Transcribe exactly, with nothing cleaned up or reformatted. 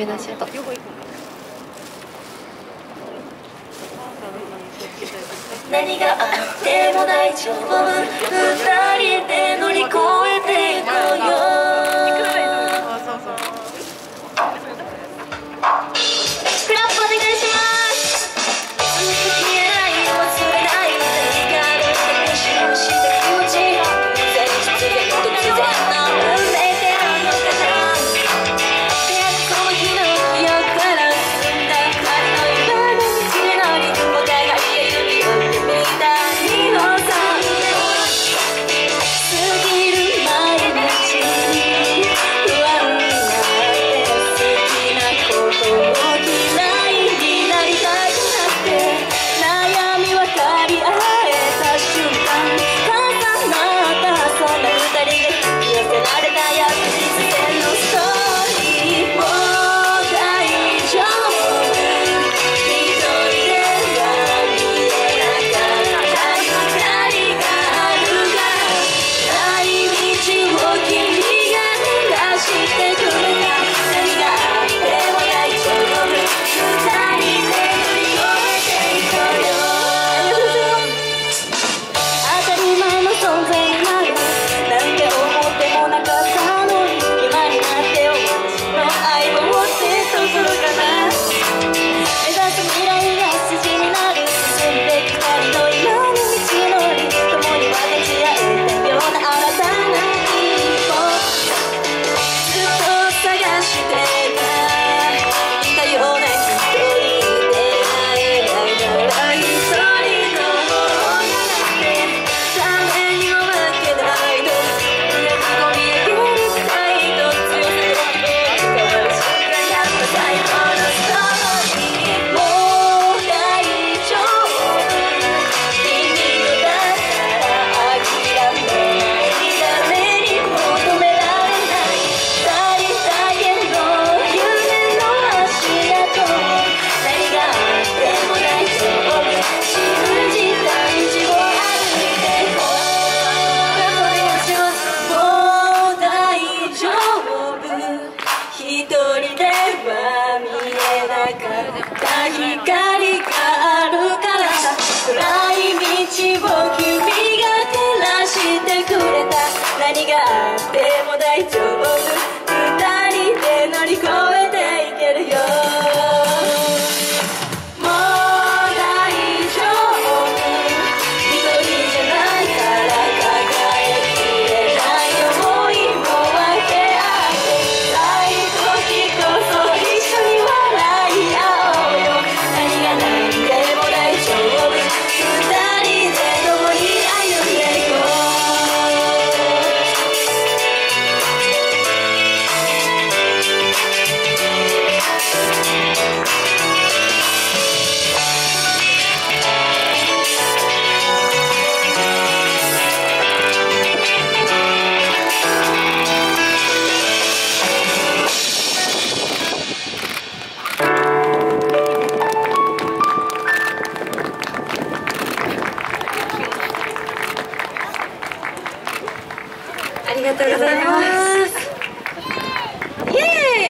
夢の足跡。 何があっても大丈夫、二人で乗り越えていこうよ。クラップお願いします。消えない忘れない何があるって無視をした気持ち、前日で突然の運命ってあるのかな。出会ったこの日の記憶から進んだ二人の夢の道のり、お互いへ指を置いてみたいのさ。過ぎる毎日に不安になって好きなことを嫌いになりたくなって、悩み分かり合えた瞬間重なったそんな二人が引き寄せられた約実践のストーリー。もう大丈夫、一人では見えなかった光があるから、帰り道を君が照らしてくれた。何があっても大丈夫、二人で乗り越えていこうよ。当たり前の存在になるなんて思ってもなかったのに、今になって私の愛を持ってどうするかな。目指す未来が筋になる、進んでいく二人の今の道のり、共に分かち合えたような新たな一歩、ずっと探していたような一人で会えないなら一人のものになって、誰にも負けないと込み上げる態度、強さで変わる瞬間、やっぱ最高のストーリー。もう大丈夫、君とだから諦めない、誰にも止められない二人だけの夢の足跡。何があっても大丈夫、信じた道を歩いていこう。もう大丈夫、一人では見えなかった光が